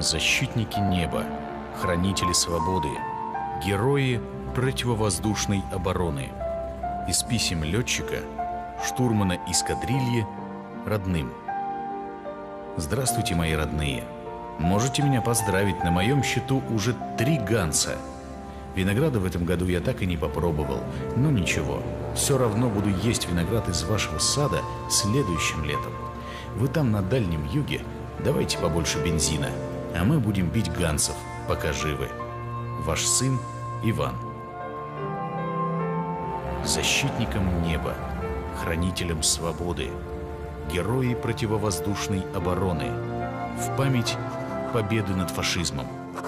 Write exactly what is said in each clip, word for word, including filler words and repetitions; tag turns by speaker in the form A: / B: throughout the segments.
A: Защитники неба, хранители свободы, герои противовоздушной обороны. Из писем летчика, штурмана эскадрильи, родным. Здравствуйте, мои родные. Можете меня поздравить, на моем счету уже три ганса. Винограда в этом году я так и не попробовал, но ничего. Все равно буду есть виноград из вашего сада следующим летом. Вы там на Дальнем Юге, давайте побольше бензина, а мы будем бить гансов, пока живы. Ваш сын Иван. Защитникам неба, хранителям свободы, герои противовоздушной обороны. В память победы над фашизмом.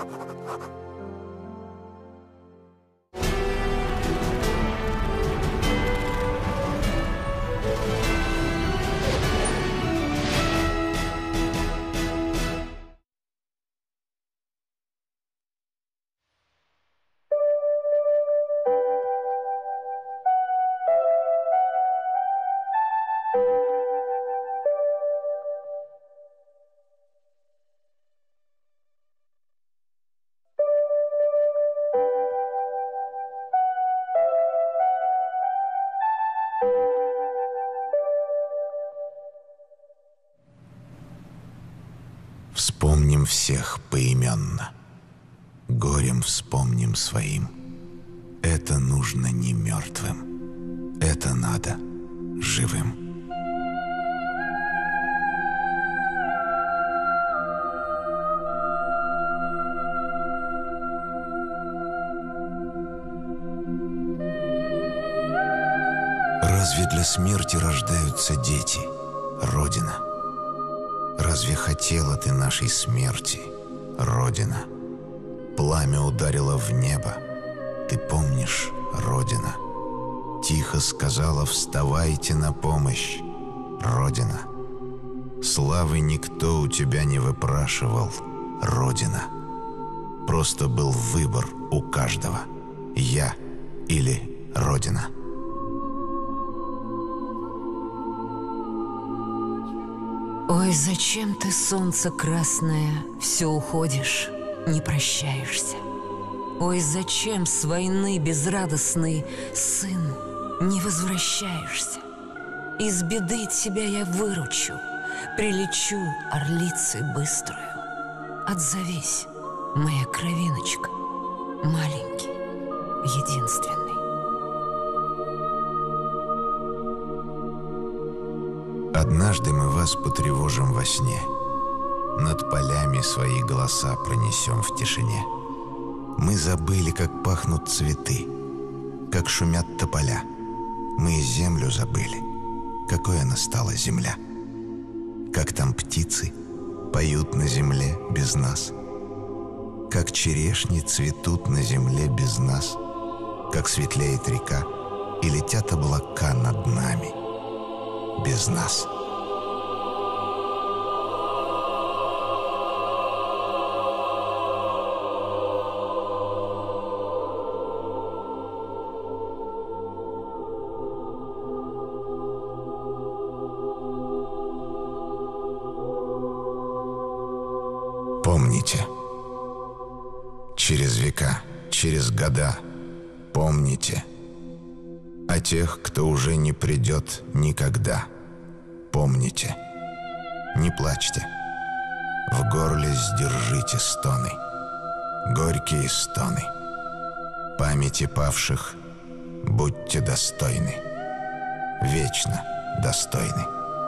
B: Вспомним всех поименно, горем вспомним своим. Это нужно не мертвым, это надо живым. Разве для смерти рождаются дети, Родина? Разве хотела ты нашей смерти, Родина? Пламя ударило в небо, ты помнишь, Родина? Тихо сказала: вставайте на помощь, Родина. Славы никто у тебя не выпрашивал, Родина. Просто был выбор у каждого: я или Родина.
C: Ой, зачем ты, солнце красное, все уходишь, не прощаешься? Ой, зачем с войны безрадостный, сын, не возвращаешься? Из беды тебя я выручу, прилечу орлицей быструю. Отзовись, моя кровиночка, маленький, единственный.
B: Однажды мы вас потревожим во сне, над полями свои голоса пронесем в тишине. Мы забыли, как пахнут цветы, как шумят тополя. Мы и землю забыли, какой она стала земля. Как там птицы поют на земле без нас, как черешни цветут на земле без нас, как светлеет река и летят облака над нами без нас. Помните, через века, через года, помните о тех, кто уже не придет никогда. Помните, не плачьте, в горле сдержите стоны, горькие стоны. Памяти павших будьте достойны, вечно достойны.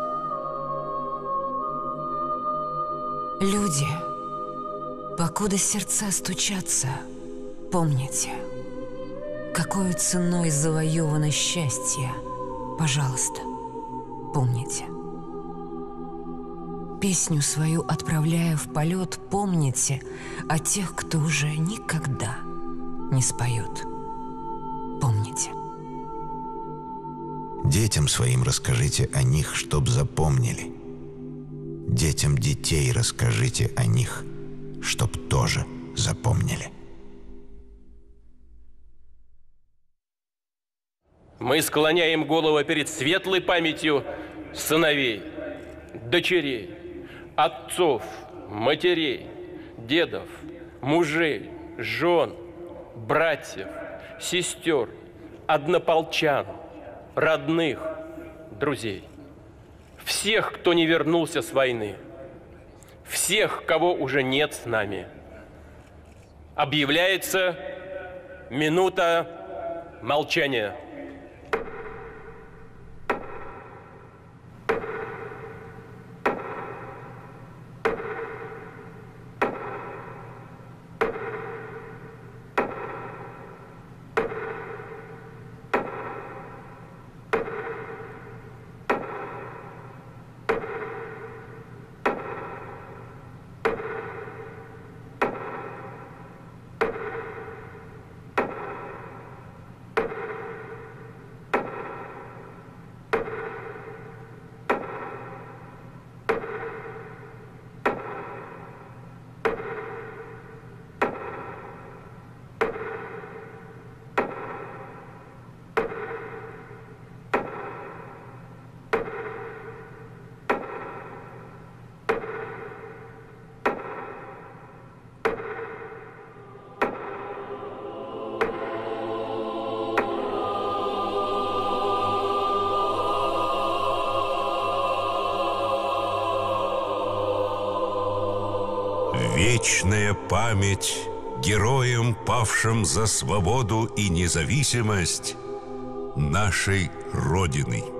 C: Люди, покуда сердца стучатся, помните, какой ценой завоевано счастье, пожалуйста, помните. Песню свою отправляя в полет, помните о тех, кто уже никогда не споет. Помните.
B: Детям своим расскажите о них, чтоб запомнили. Детям детей расскажите о них, чтоб тоже запомнили.
D: Мы склоняем голову перед светлой памятью сыновей, дочерей, отцов, матерей, дедов, мужей, жен, братьев, сестер, однополчан, родных, друзей. Всех, кто не вернулся с войны, всех, кого уже нет с нами. Объявляется минута молчания.
E: Вечная память героям, павшим за свободу и независимость нашей Родины.